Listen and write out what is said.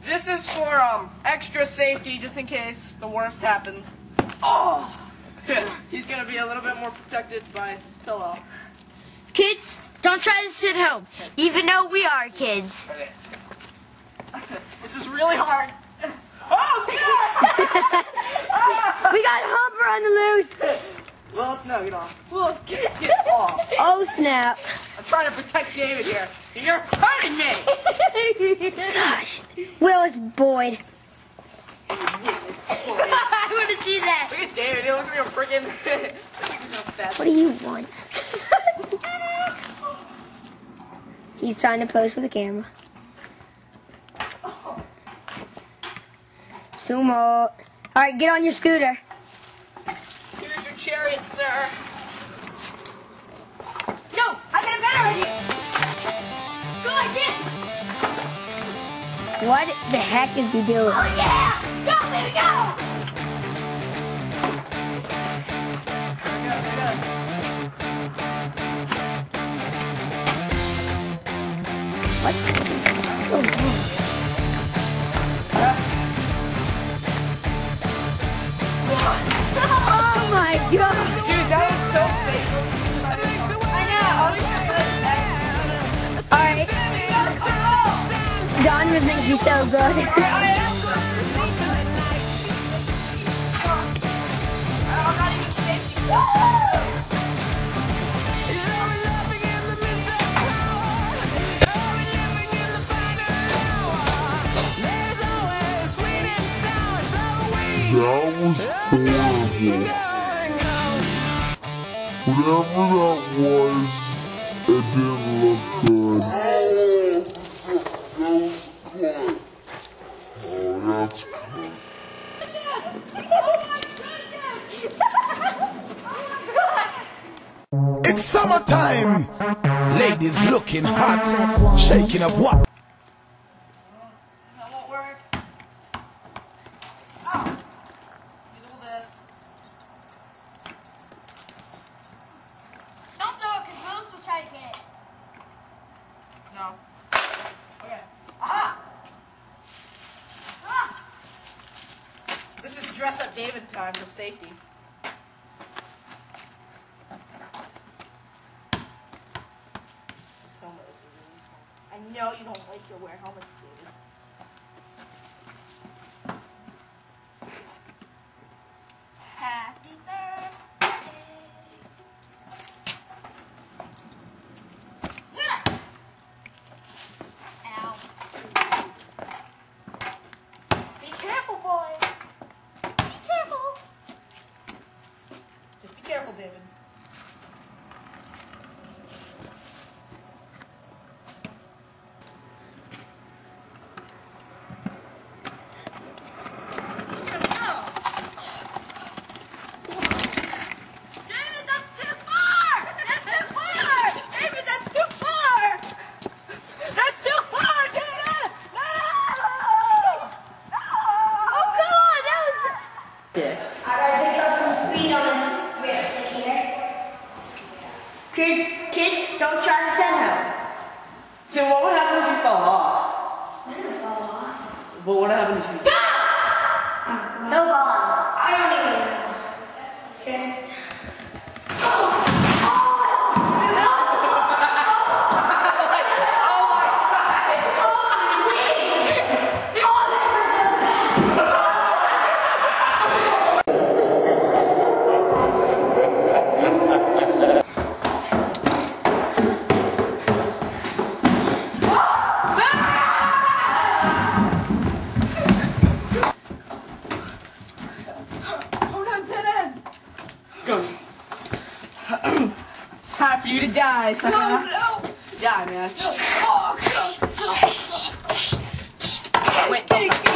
This is for extra safety, just in case the worst happens. Oh! He's gonna be a little bit more protected by his pillow. Kids, don't try this at home, even though we are kids. Okay. This is really hard. Oh, God! We got Humper on the loose. Willis, no, get off. Willis, get off. Oh, snap. I'm trying to protect David here. You're hurting me! Gosh. Willis Boyd. I want to see that. Look at David. He looks like a freaking... What do you want? He's trying to pose for the camera. Sumo. Alright, get on your scooter. Here's your chariot, sir. No, I got a better idea. Go like this. What the heck is he doing? Oh yeah! Go, baby, go! What? Oh my God! Dude, that was so fake. I know. Alright. Don was making me so good. That was horrible. Whatever that was, it didn't look good. Oh, that's good. It's summertime. Ladies looking hot, shaking up what? That won't work. Oh. Do this. Don't throw it, because Willis will try to get it. No. Okay. Aha! Ah! This is dress up David time for safety. This helmet is really small. I know you don't like to wear helmets, David. Happy birthday. Ow. Be careful, boy. Be careful. Just be careful, David. Kids, don't try this at home. So what would happen if you fell off? I didn't fall off. But what happened if you... No ball. I don't even know. Just... It's time for you to die, sucker. No. Die, man. Oh, God. Wait, don't.